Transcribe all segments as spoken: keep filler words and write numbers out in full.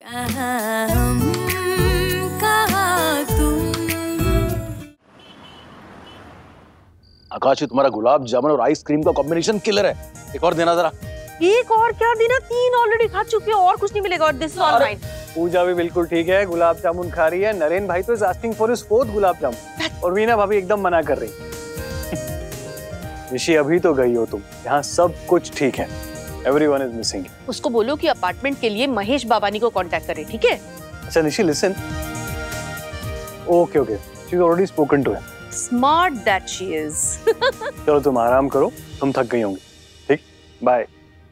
कहाँ हम, कहाँ तुम। आकाशी, तुम्हारा गुलाब जामुन और आइसक्रीम का कॉम्बिनेशन किलर है। एक और देना जरा। एक और क्या देना? तीन ऑलरेडी खा चुकी है और कुछ नहीं मिलेगा। और this is all right. Pooja भी बिल्कुल ठीक है, गुलाब जामुन खा रही है। नरेन भाई तो is asking for his fourth gulab jamun और वीना भाभी एकदम मना कर रही। ऋषि, अभी तो गई हो तुम, यहाँ सब कुछ ठीक है। Everyone is missing. उसको बोलो कि अपार्टमेंट के लिए महेश बाबानी को कांटेक्ट करे, ठीक है? अच्छा Nishi, listen. Okay okay, she is already spoken to him. Smart that she is. चलो तुम आराम करो, तुम थक गई होंगी। ठीक, बाय।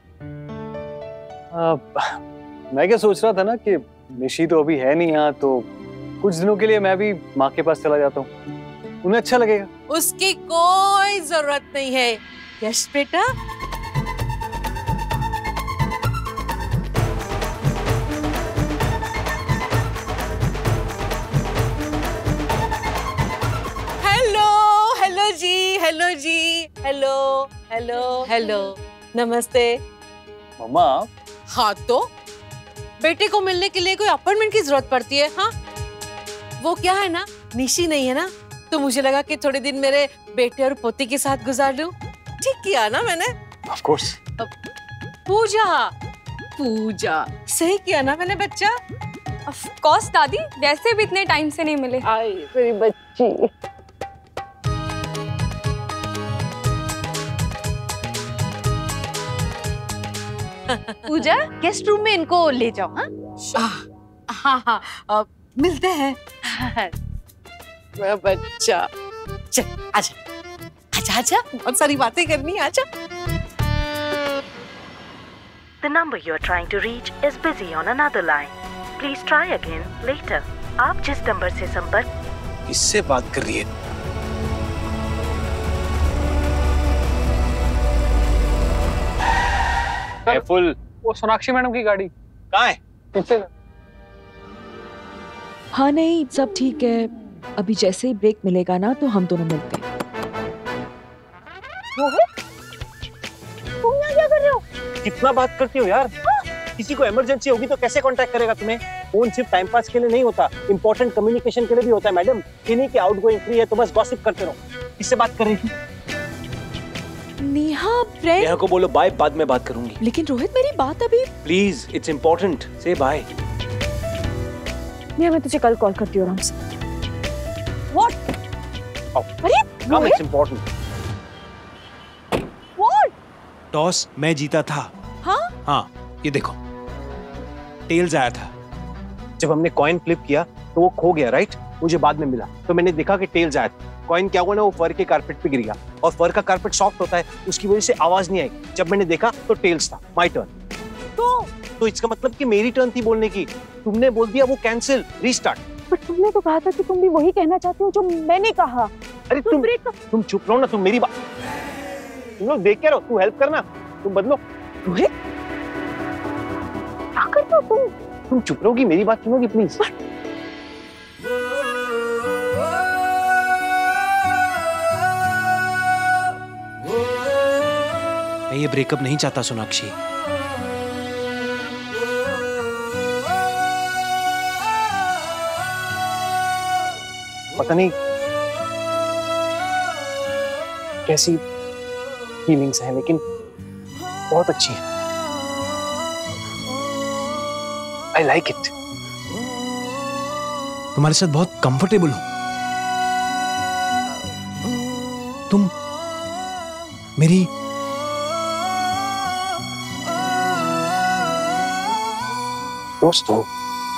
मैं क्या सोच रहा था ना कि निशी तो अभी है नहीं यहाँ, तो कुछ दिनों के लिए मैं भी माँ के पास चला जाता हूँ, उन्हें अच्छा लगेगा। उसकी कोई जरूरत नहीं है यश बेटा। हेलो हेलो जी, हेलो जी, हेलो हेलो हेलो, नमस्ते। मम्मा। हाँ तो बेटे को मिलने के लिए कोई अपॉइंटमेंट की जरूरत पड़ती है? हाँ, वो क्या है ना, निशी नहीं है ना, तो मुझे लगा कि थोड़े दिन मेरे बेटे और पोती के साथ गुजार लूं। ठीक किया ना मैंने? Of course. पूजा, पूजा सही किया ना मैंने बच्चा? ऑफ कोर्स दादी, वैसे भी इतने टाइम से नहीं मिले। आई मेरी बच्ची। पूजा, गेस्ट रूम में इनको ले जाओ। हाँ हाँ हाँ, आ, मिलते हैं। मेरा बच्चा, चल आजा आजा आजा, बहुत सारी बातें करनी, आजा। The number you are trying to reach is busy on another line. Please try again later. आप जिस नंबर से संपर्क। किससे बात कर रही है? फुल। वो सोनाक्षी मैडम की गाड़ी कहाँ है? पीछे। हाँ नहीं, सब ठीक है। अभी जैसे ही ब्रेक मिलेगा ना तो हम दोनों मिलते हैं। रोहित, तुम यहाँ क्या कर रहे हो? कितना बात करती हो यार? किसी को इमरजेंसी होगी तो कैसे कांटेक्ट करेगा तुम्हें? फोन सिर्फ टाइम पास के लिए नहीं होता, इंपॉर्टेंट कम्युनिकेशन के लिए भी होता है मैडम। ये नहीं कि आउटगोइंग फ्री है तो बस गॉसिप करते रहो। किससे बात कर रही थी? नेहा फ्रेंड। नेहा को बोलो बाय, बाद में बात करूंगी। लेकिन रोहित, मेरी बात अभी। Please, it's important, say bye. Neha, मैं तुझे कल कॉल करती हूँ आराम से। What? अरे come, it's important. What? Toss मैं जीता था। हाँ? हाँ, ये देखो, टेल्स आया था। जब हमने कॉइन फ्लिप किया तो वो खो गया, राइट? मुझे बाद में मिला तो मैंने देखा कि टेल्स आया था। कॉइन क्या हुआ ना, वो फर के कारपेट पे गिर गया और फर का कारपेट सॉफ्ट होता है, उसकी वजह से आवाज नहीं आई। जब मैंने देखा तो टेल्स था। My turn. तो तो इसका मतलब कि मेरी टर्न थी बोलने की। तुमने बोल दिया वो कैंसिल, रीस्टार्ट। पर तुमने तो कहा था कि तुम भी वही कहना चाहते हो जो मैंने कहा। अरे तुम तुम चुप रहो ना, तुम मेरी बात तुम लोग देख के रहो। तू हेल्प करना, तुम बदलो। रोहित, क्या करते हो तुम? तुम चुप रहोगी, मेरी बात सुनोगी प्लीज? मैं ये ब्रेकअप नहीं चाहता सोनाक्षी। पता नहीं कैसी फीलिंग्स हैं, लेकिन बहुत अच्छी है। I like it. तुम्हारे साथ बहुत कंफर्टेबल हूं। तुम मेरी दोस्त हो,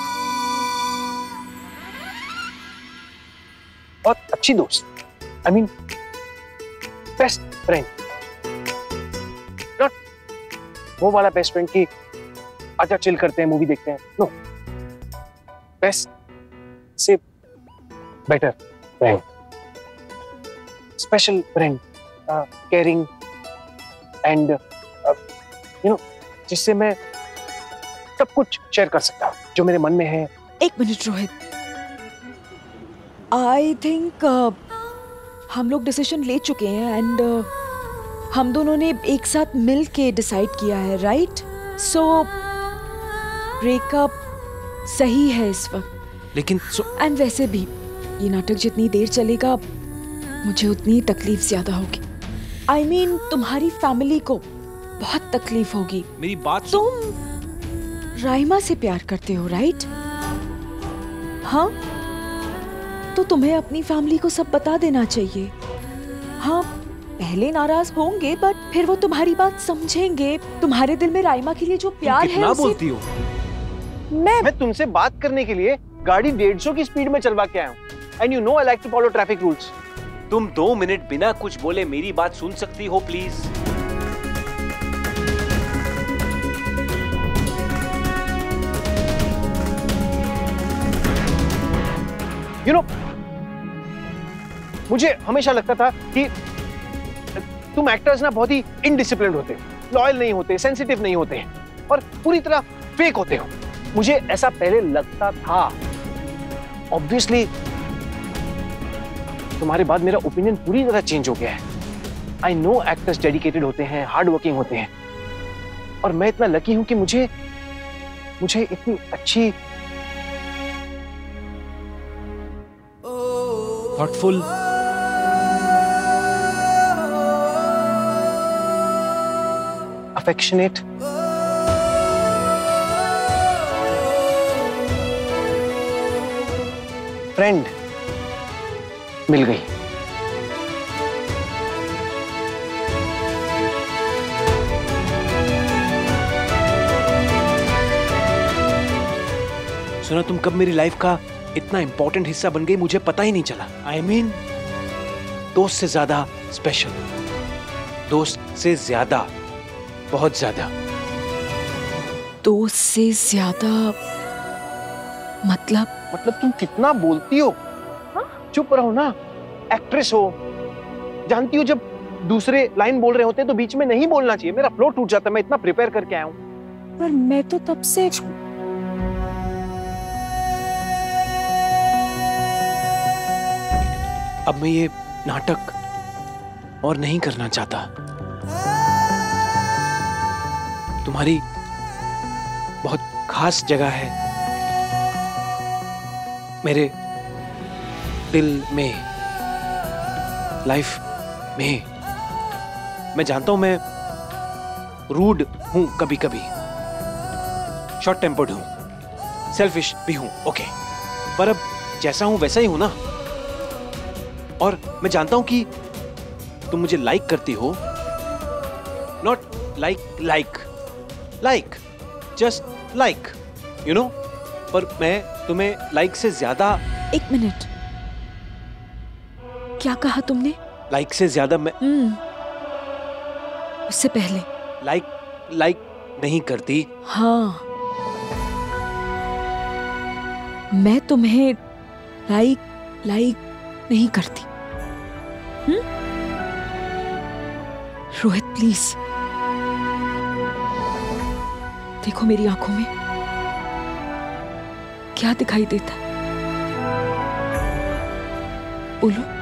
बहुत अच्छी दोस्त। I mean best friend, not वो वाला बेस्ट फ्रेंड की आजा चिल करते हैं, मूवी देखते हैं। नो, बेस्ट से better friend, special friend, caring and you know, जिससे मैं सब कुछ शेयर कर सकता हूँ जो मेरे मन में है। एक minute Rohit, I think uh, हम लोग डिसीजन ले चुके हैं एंड uh, हम दोनों ने एक साथ मिल के डिसाइड किया है, राइट? सो ब्रेकअप सही है इस वक्त। लेकिन सो... एंड वैसे भी ये नाटक जितनी देर चलेगा मुझे उतनी तकलीफ ज्यादा होगी। आई I मीन mean, तुम्हारी फैमिली को बहुत तकलीफ होगी। मेरी बात तुम राइमा से प्यार करते हो, राइट? हाँ, तो तुम्हें अपनी फैमिली को सब बता देना चाहिए। हाँ, पहले नाराज होंगे बट फिर वो तुम्हारी बात समझेंगे। तुम्हारे दिल में राइमा के लिए जो प्यार है कितना उसे... बोलती हो? मैं मैं तुमसे बात करने के लिए गाड़ी डेढ़ सौ की स्पीड में चलवा के आया हूँ। And you know I like to follow traffic rules. तुम दो मिनट बिना कुछ बोले मेरी बात सुन सकती हो प्लीज? यू नो, मुझे हमेशा लगता था कि तुम एक्टर्स ना बहुत ही इनडिसिप्लिन्ड होते हो, लॉयल नहीं होते, सेंसिटिव नहीं होते और पूरी तरह फेक होते हो। मुझे ऐसा पहले लगता था। ऑब्वियसली तुम्हारे बाद मेरा ओपिनियन पूरी तरह चेंज हो गया है। आई नो एक्टर्स डेडिकेटेड होते हैं, हार्ड वर्किंग होते हैं और मैं इतना लकी हूं कि मुझे मुझे इतनी अच्छी थॉटफुल अफेक्शनेट फ्रेंड मिल गई। सुना, तुम कब मेरी लाइफ का इतना इंपॉर्टेंट हिस्सा बन गई मुझे पता ही नहीं चला। आई मीन दोस्त से ज्यादा स्पेशल, दोस्त से ज्यादा, बहुत ज्यादा। दोस्त से ज्यादा मतलब? मतलब तुम कितना बोलती हो? हा? चुप रहो ना, एक्ट्रेस हो, जानती हो जब दूसरे लाइन बोल रहे होते हैं तो बीच में नहीं बोलना चाहिए। मेरा फ्लो टूट जाता है, मैं इतना प्रिपेयर करके आया हूं। पर मैं तो तब से अब मैं ये नाटक और नहीं करना चाहता। तुम्हारी बहुत खास जगह है मेरे दिल में, लाइफ में। मैं जानता हूं मैं रूड हूं कभी कभी, शॉर्ट टेम्पर्ड हूं, सेल्फिश भी हूं, ओके, पर अब जैसा हूं वैसा ही हूं ना। और मैं जानता हूं कि तुम मुझे लाइक करती हो, not like like like just like, you know, पर मैं तुम्हें लाइक से ज्यादा। एक मिनट, क्या कहा तुमने? लाइक से ज्यादा मैं हम्म, उससे पहले लाइक लाइक नहीं करती। हाँ, मैं तुम्हें लाइक लाइक नहीं करती। हम्म? रोहित प्लीज देखो मेरी आंखों में क्या दिखाई देता है, बोलो।